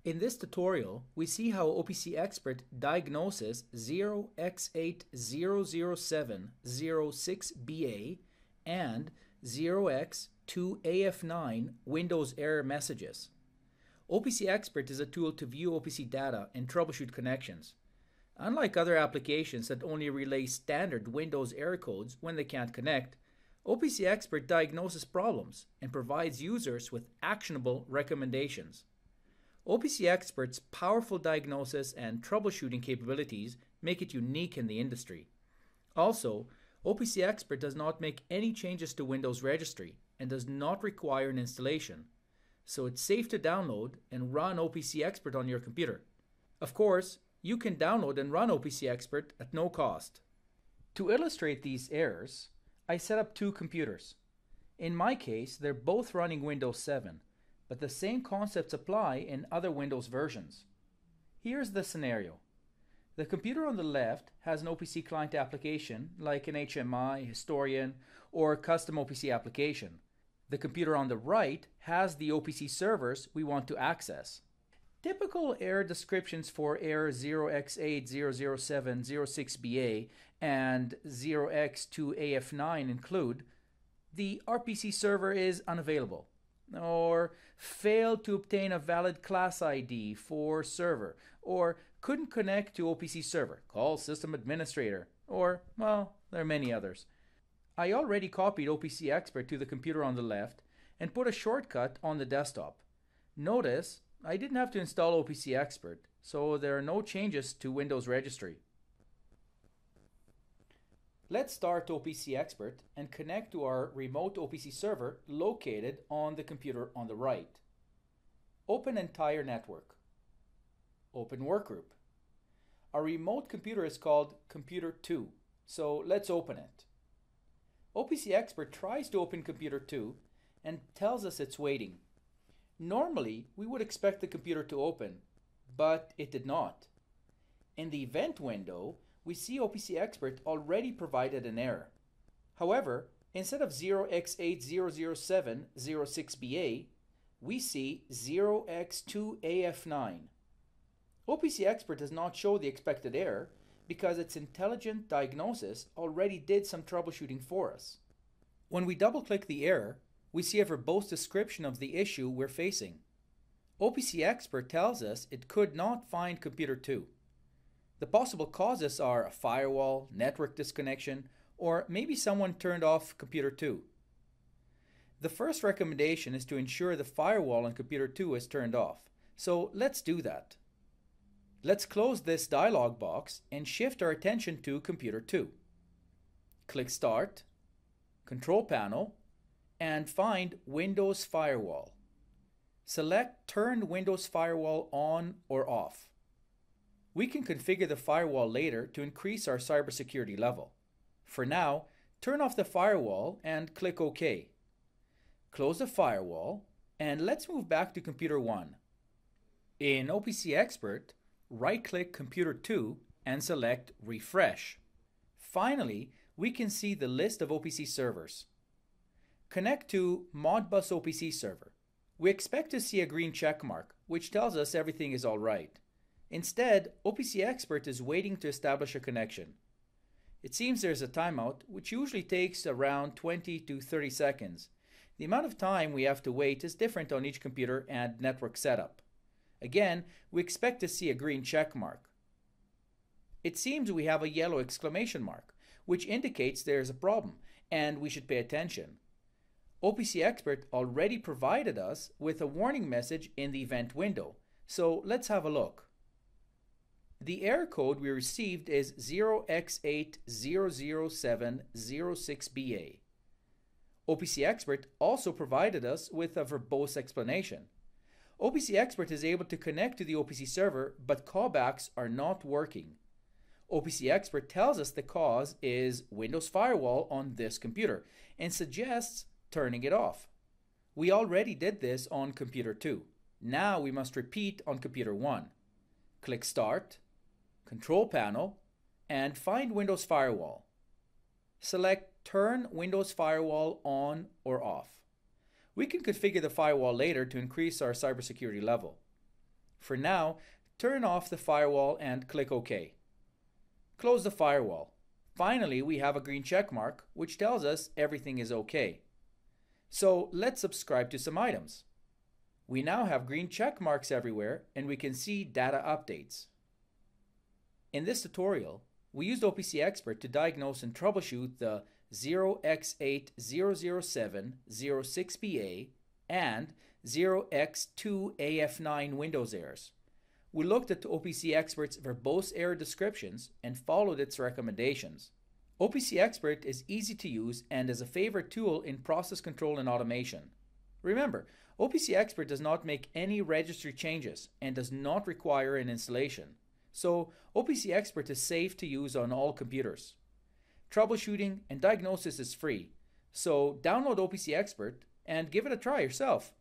In this tutorial, we see how OPC Expert diagnoses 0x800706BA and 0x2AF9 Windows error messages. OPC Expert is a tool to view OPC data and troubleshoot connections. Unlike other applications that only relay standard Windows error codes when they can't connect, OPC Expert diagnoses problems and provides users with actionable recommendations. OPC Expert's powerful diagnosis and troubleshooting capabilities make it unique in the industry. Also, OPC Expert does not make any changes to Windows Registry and does not require an installation, so it's safe to download and run OPC Expert on your computer. Of course, you can download and run OPC Expert at no cost. To illustrate these errors, I set up two computers. In my case, they're both running Windows 7. But the same concepts apply in other Windows versions. Here's the scenario. The computer on the left has an OPC client application like an HMI, Historian, or custom OPC application. The computer on the right has the OPC servers we want to access. Typical error descriptions for error 0x800706BA and 0x2AF9 include: the RPC server is unavailable, or failed to obtain a valid class ID for server, or couldn't connect to OPC server, call system administrator, or, well, there are many others. I already copied OPC Expert to the computer on the left and put a shortcut on the desktop. Notice I didn't have to install OPC Expert, so there are no changes to Windows Registry. Let's start OPC Expert and connect to our remote OPC server located on the computer on the right. Open Entire Network. Open Workgroup. Our remote computer is called Computer 2, so let's open it. OPC Expert tries to open Computer 2 and tells us it's waiting. Normally, we would expect the computer to open, but it did not. In the event window, we see OPC Expert already provided an error. However, instead of 0x800706BA, we see 0x2AF9. OPC Expert does not show the expected error because its intelligent diagnosis already did some troubleshooting for us. When we double-click the error, we see a verbose description of the issue we're facing. OPC Expert tells us it could not find Computer 2. The possible causes are a firewall, network disconnection, or maybe someone turned off Computer 2. The first recommendation is to ensure the firewall on Computer 2 is turned off. So let's do that. Let's close this dialog box and shift our attention to Computer 2. Click Start, Control Panel, and find Windows Firewall. Select Turn Windows Firewall on or off. We can configure the firewall later to increase our cybersecurity level. For now, turn off the firewall and click OK. Close the firewall and let's move back to Computer 1. In OPC Expert, right-click Computer 2 and select Refresh. Finally, we can see the list of OPC servers. Connect to Modbus OPC server. We expect to see a green check mark, which tells us everything is all right. Instead, OPC Expert is waiting to establish a connection. It seems there's a timeout, which usually takes around 20 to 30 seconds. The amount of time we have to wait is different on each computer and network setup. Again, we expect to see a green check mark. It seems we have a yellow exclamation mark, which indicates there's a problem and we should pay attention. OPC Expert already provided us with a warning message in the event window, so let's have a look. The error code we received is 0x800706BA. OPC Expert also provided us with a verbose explanation. OPC Expert is able to connect to the OPC server, but callbacks are not working. OPC Expert tells us the cause is Windows Firewall on this computer and suggests turning it off. We already did this on Computer 2. Now we must repeat on Computer 1. Click Start, Control Panel, and find Windows Firewall. Select Turn Windows Firewall on or off. We can configure the firewall later to increase our cybersecurity level. For now, turn off the firewall and click OK. Close the firewall. Finally, we have a green check mark, which tells us everything is okay. So let's subscribe to some items. We now have green check marks everywhere, and we can see data updates. In this tutorial, we used OPC Expert to diagnose and troubleshoot the 0x800706BA and 0x2AF9 Windows errors. We looked at OPC Expert's verbose error descriptions and followed its recommendations. OPC Expert is easy to use and is a favorite tool in process control and automation. Remember, OPC Expert does not make any registry changes and does not require an installation. So OPC Expert is safe to use on all computers. Troubleshooting and diagnosis is free, so download OPC Expert and give it a try yourself.